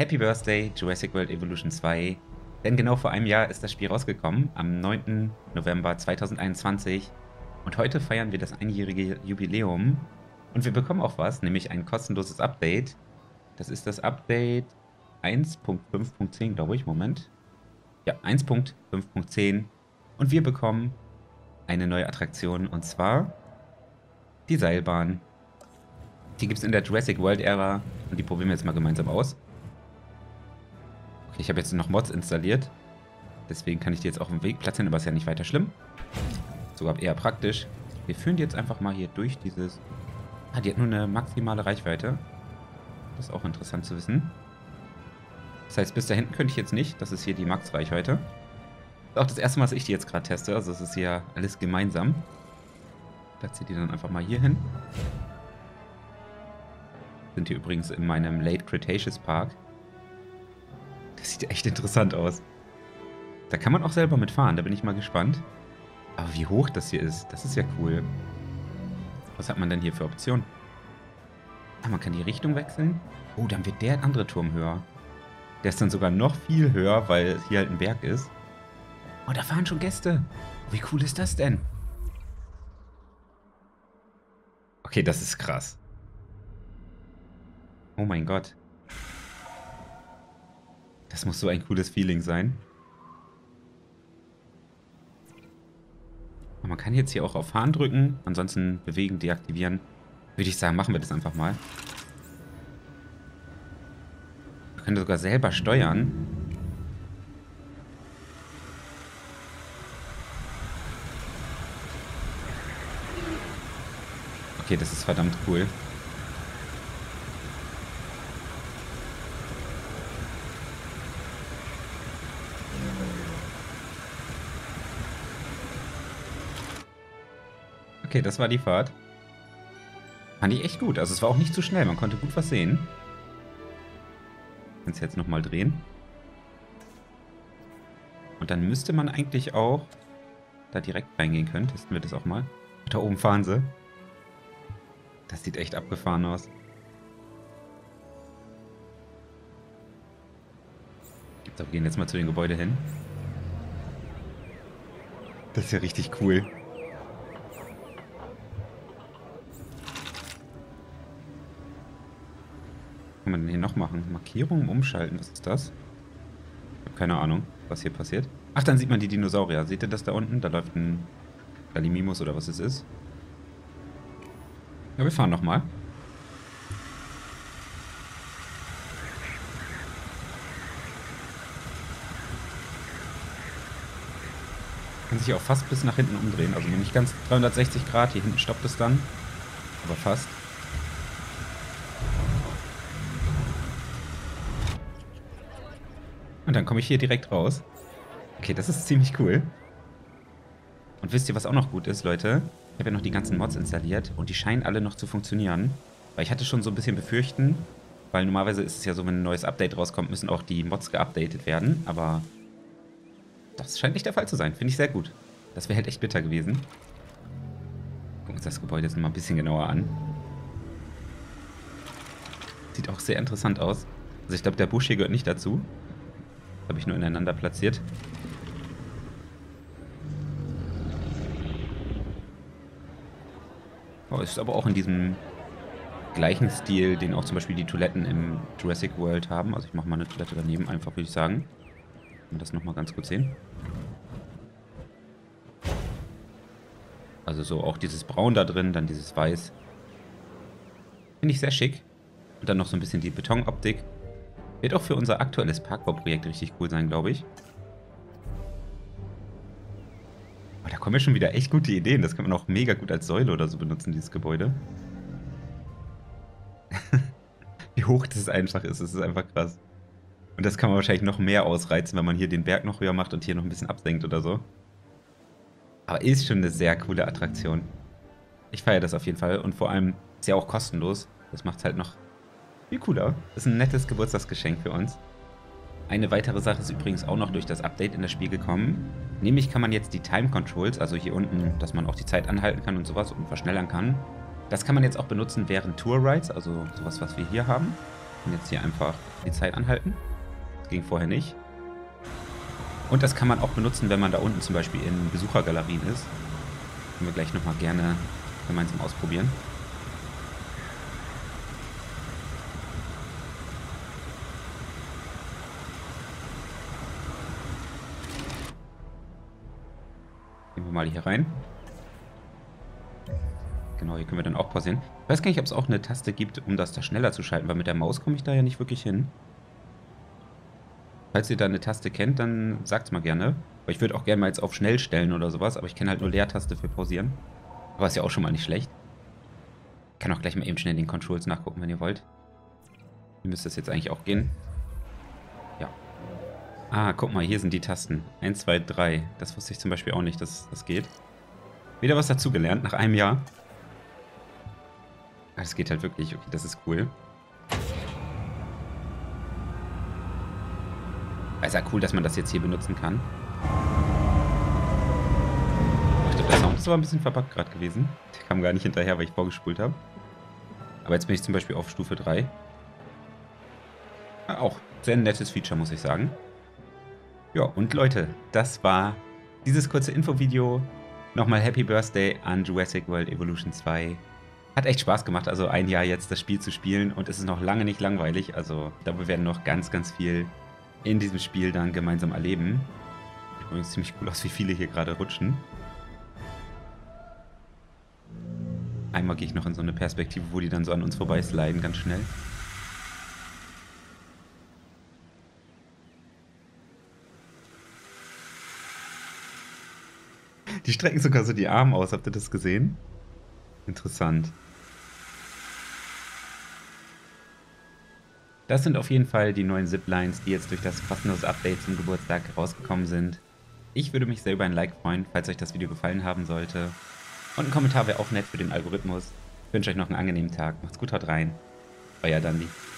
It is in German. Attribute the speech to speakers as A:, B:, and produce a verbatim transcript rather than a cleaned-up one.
A: Happy Birthday Jurassic World Evolution zwei. Denn genau vor einem Jahr ist das Spiel rausgekommen, am neunten November zweitausendeinundzwanzig. Und heute feiern wir das einjährige Jubiläum. Und wir bekommen auch was, nämlich ein kostenloses Update. Das ist das Update eins Punkt fünf Punkt zehn, glaube ich. Moment. Ja, eins Punkt fünf Punkt zehn. Und wir bekommen eine neue Attraktion, und zwar die Seilbahn. Die gibt es in der Jurassic World Ära und die probieren wir jetzt mal gemeinsam aus. Okay, ich habe jetzt noch Mods installiert. Deswegen kann ich die jetzt auch im Weg platzieren, aber ist ja nicht weiter schlimm. Sogar eher praktisch. Wir führen die jetzt einfach mal hier durch dieses... Ah, die hat nur eine maximale Reichweite. Das ist auch interessant zu wissen. Das heißt, bis da hinten könnte ich jetzt nicht. Das ist hier die Max-Reichweite. Das ist auch das erste Mal, dass ich die jetzt gerade teste. Also es ist ja alles gemeinsam. Platziere die dann einfach mal hier hin. Sind hier übrigens in meinem Late Cretaceous Park. Das sieht echt interessant aus. Da kann man auch selber mitfahren, da bin ich mal gespannt. Aber wie hoch das hier ist, das ist ja cool. Was hat man denn hier für Optionen? Ah, man kann die Richtung wechseln. Oh, dann wird der andere Turm höher. Der ist dann sogar noch viel höher, weil hier halt ein Berg ist. Oh, da fahren schon Gäste. Wie cool ist das denn? Okay, das ist krass. Oh mein Gott. Das muss so ein cooles Feeling sein. Und man kann jetzt hier auch auf Fahren drücken. Ansonsten bewegen, deaktivieren. Würde ich sagen, machen wir das einfach mal. Wir können sogar selber steuern. Okay, das ist verdammt cool. Okay, das war die Fahrt. Fand ich echt gut. Also es war auch nicht zu schnell. Man konnte gut was sehen. Kannst jetzt nochmal drehen. Und dann müsste man eigentlich auch da direkt reingehen können. Testen wir das auch mal. Da oben fahren sie. Das sieht echt abgefahren aus. So, wir gehen jetzt mal zu dem Gebäude hin. Das ist ja richtig cool. Was kann man denn hier noch machen? Markierungen umschalten, was ist das? Ich habe keine Ahnung, was hier passiert. Ach, dann sieht man die Dinosaurier. Seht ihr das da unten? Da läuft ein Gallimimus oder was es ist. Ja, wir fahren nochmal. Kann sich auch fast bis nach hinten umdrehen. Also nicht ganz dreihundertsechzig Grad. Hier hinten stoppt es dann. Aber fast. Und dann komme ich hier direkt raus. Okay, das ist ziemlich cool. Und wisst ihr, was auch noch gut ist, Leute? Ich habe ja noch die ganzen Mods installiert und die scheinen alle noch zu funktionieren. Weil ich hatte schon so ein bisschen befürchten, weil normalerweise ist es ja so, wenn ein neues Update rauskommt, müssen auch die Mods geupdatet werden. Aber das scheint nicht der Fall zu sein. Finde ich sehr gut. Das wäre halt echt bitter gewesen. Gucken wir uns das Gebäude jetzt mal ein bisschen genauer an. Sieht auch sehr interessant aus. Also ich glaube, der Busch hier gehört nicht dazu. Habe ich nur ineinander platziert. Oh, ist aber auch in diesem gleichen Stil, den auch zum Beispiel die Toiletten im Jurassic World haben. Also ich mache mal eine Toilette daneben, einfach würde ich sagen. Und das nochmal ganz kurz sehen. Also so auch dieses Braun da drin, dann dieses Weiß. Finde ich sehr schick. Und dann noch so ein bisschen die Betonoptik. Wird auch für unser aktuelles Parkbauprojekt richtig cool sein, glaube ich. Oh, da kommen ja schon wieder echt gute Ideen. Das kann man auch mega gut als Säule oder so benutzen, dieses Gebäude. Wie hoch das einfach ist, das ist einfach krass. Und das kann man wahrscheinlich noch mehr ausreizen, wenn man hier den Berg noch höher macht und hier noch ein bisschen absenkt oder so. Aber ist schon eine sehr coole Attraktion. Ich feiere das auf jeden Fall. Und vor allem ist ja auch kostenlos. Das macht es halt noch viel cooler. Das ist ein nettes Geburtstagsgeschenk für uns. Eine weitere Sache ist übrigens auch noch durch das Update in das Spiel gekommen. Nämlich kann man jetzt die Time Controls, also hier unten, dass man auch die Zeit anhalten kann und sowas und verschnellern kann. Das kann man jetzt auch benutzen während Tour Rides, also sowas, was wir hier haben. Und jetzt hier einfach die Zeit anhalten. Das ging vorher nicht. Und das kann man auch benutzen, wenn man da unten zum Beispiel in Besuchergalerien ist. Können wir gleich nochmal gerne gemeinsam ausprobieren. Gehen wir mal hier rein. Genau, hier können wir dann auch pausieren. Ich weiß gar nicht, ob es auch eine Taste gibt, um das da schneller zu schalten, weil mit der Maus komme ich da ja nicht wirklich hin. Falls ihr da eine Taste kennt, dann sagt es mal gerne. Weil ich würde auch gerne mal jetzt auf schnell stellen oder sowas, aber ich kenne halt nur Leertaste für pausieren. Aber ist ja auch schon mal nicht schlecht. Ich kann auch gleich mal eben schnell in den Controls nachgucken, wenn ihr wollt. Hier müsste es jetzt eigentlich auch gehen. Ja. Ah, guck mal, hier sind die Tasten. eins, zwei, drei. Das wusste ich zum Beispiel auch nicht, dass das geht. Wieder was dazugelernt nach einem Jahr. Das geht halt wirklich. Okay, das ist cool. Ist ja cool, dass man das jetzt hier benutzen kann. Ich glaube, der Sound ist aber ein bisschen verbuggt gerade gewesen. Der kam gar nicht hinterher, weil ich vorgespult habe. Aber jetzt bin ich zum Beispiel auf Stufe drei. Ja, auch sehr nettes Feature, muss ich sagen. Ja, und Leute, das war dieses kurze Infovideo. Nochmal Happy Birthday an Jurassic World Evolution zwei. Hat echt Spaß gemacht, also ein Jahr jetzt das Spiel zu spielen und es ist noch lange nicht langweilig. Also ich glaube, wir werden noch ganz, ganz viel in diesem Spiel dann gemeinsam erleben. Sieht übrigens ziemlich cool aus, wie viele hier gerade rutschen. Einmal gehe ich noch in so eine Perspektive, wo die dann so an uns vorbeisliden, ganz schnell. Die strecken sogar so die Arme aus, habt ihr das gesehen? Interessant. Das sind auf jeden Fall die neuen Ziplines, die jetzt durch das kostenlose Update zum Geburtstag rausgekommen sind. Ich würde mich sehr über ein Like freuen, falls euch das Video gefallen haben sollte. Und ein Kommentar wäre auch nett für den Algorithmus. Ich wünsche euch noch einen angenehmen Tag. Macht's gut, haut rein. Euer Dandy.